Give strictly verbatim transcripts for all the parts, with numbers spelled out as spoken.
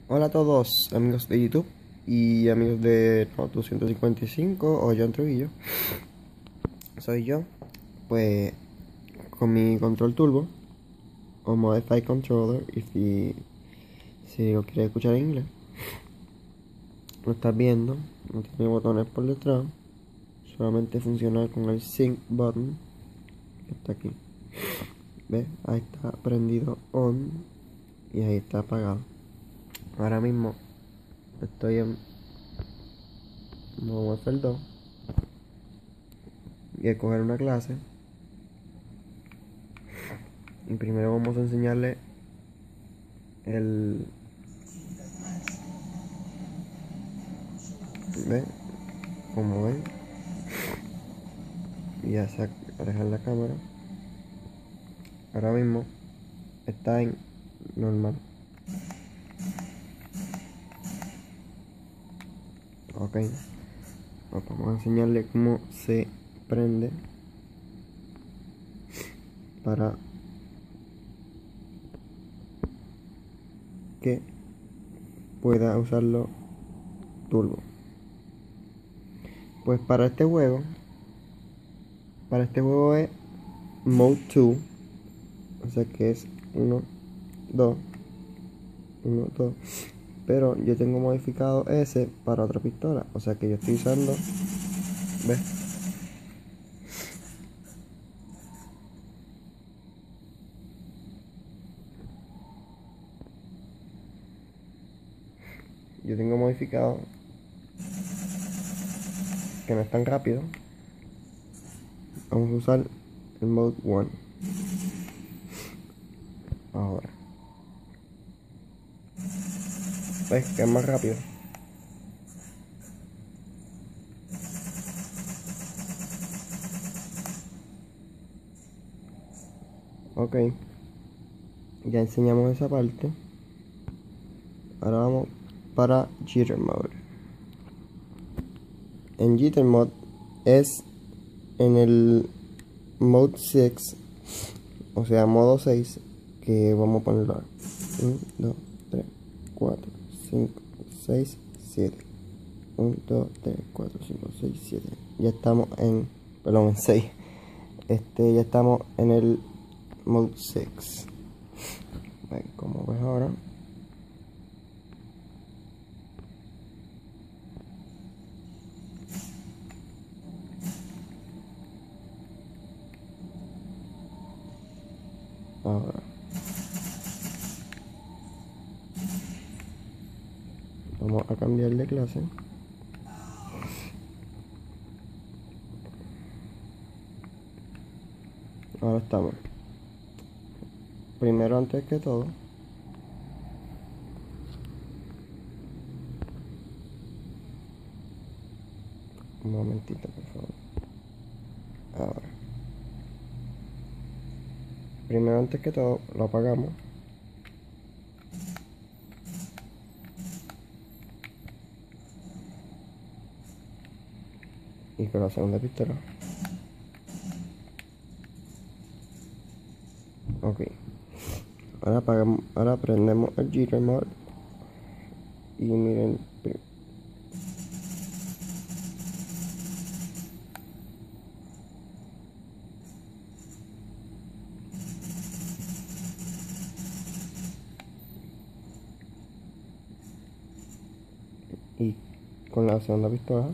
Hola a todos, amigos de YouTube y amigos de Notu ciento cincuenta y cinco o John Trujillo. Soy yo, pues con mi control turbo o Modify Controller, y si, si lo quieres escuchar en inglés, lo estás viendo, no tiene botones por detrás, solamente funciona con el Sync button que está aquí. ¿Ves? Ahí está prendido on y ahí está apagado. Ahora mismo estoy en modo F L dos y a coger una clase, y primero vamos a enseñarle el ¿ven? Como ven, y ya se aleja la cámara. Ahora mismo está en normal. Ok, pues vamos a enseñarle cómo se prende para que pueda usarlo turbo. Pues para este juego, para este juego es Mode dos, o sea que es uno, dos, uno, dos. Pero yo tengo modificado ese para otra pistola, o sea que yo estoy usando, ¿ves? Yo tengo modificado que no es tan rápido. Vamos a usar el Mode uno ahora. ¿Ves que es más rápido? Ok, ya enseñamos esa parte. Ahora vamos para Jitter Mode. En Jitter Mode es en el Mode seis, o sea modo seis, que vamos a ponerlo ahora. uno, dos, tres, cuatro, cinco, seis, siete. uno, dos, tres, cuatro, cinco, seis, siete. Ya estamos en, perdón, en seis. Este, ya estamos en el Mode seis. Ven, como ves ahora. Ahora vamos a cambiar de clase. Ahora estamos. Primero, antes que todo, un momentito, por favor. Ahora, primero, antes que todo, lo apagamos. Y con la segunda pistola. Ok. Ahora apagamos, ahora prendemos el Jitter Mode. Y miren. Y con la segunda pistola.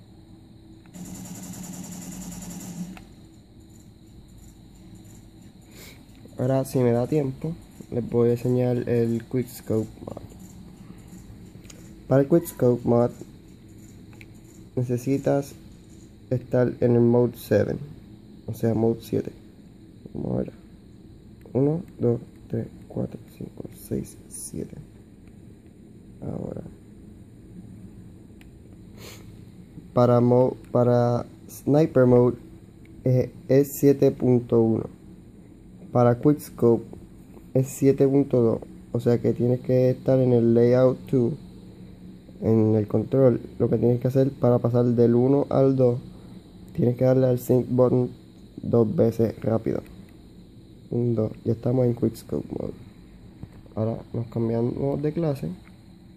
Ahora, si me da tiempo, les voy a enseñar el Quickscope Mod. Para el Quickscope Mod necesitas estar en el Mode siete, o sea Mode siete. Vamos a ver. uno, dos, tres, cuatro, cinco, seis, siete. Ahora, para, mo para Sniper Mode eh, es siete punto uno. Para Quickscope es siete punto dos. O sea que tienes que estar en el Layout dos, en el control. Lo que tienes que hacer para pasar del uno al dos, tienes que darle al Sync button dos veces rápido. un, dos. Ya estamos en Quickscope Mode. Ahora nos cambiamos de clase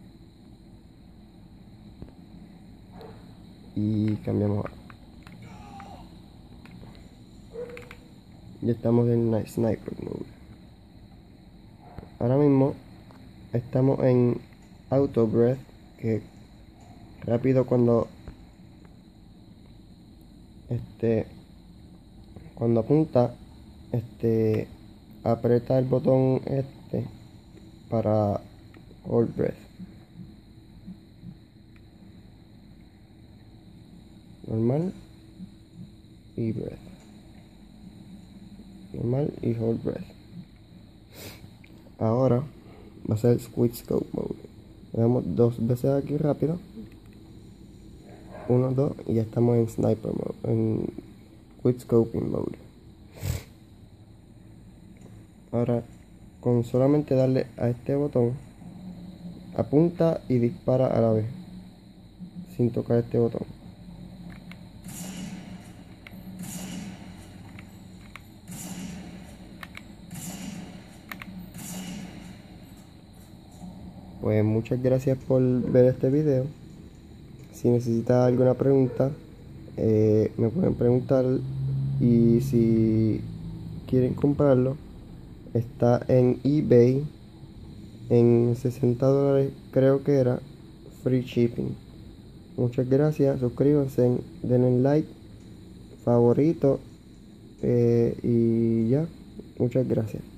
y cambiamos a... Ya estamos en Sniper Mode. Ahora mismo estamos en Auto Breath, que rápido cuando este cuando apunta, este aprieta el botón este para Hold Breath. Normal y Breath. Normal y Hold Breath. Ahora va a ser Quick Scope Mode. Le damos dos veces aquí rápido. uno, dos y ya estamos en Sniper Mode, en Quick Scoping Mode. Ahora, con solamente darle a este botón, apunta y dispara a la vez, sin tocar este botón. Pues muchas gracias por ver este video. Si necesitas alguna pregunta, eh, me pueden preguntar, y si quieren comprarlo, está en eBay en sesenta dólares, creo que era, free shipping. Muchas gracias, suscríbanse, denle like, favorito, eh, y ya, muchas gracias.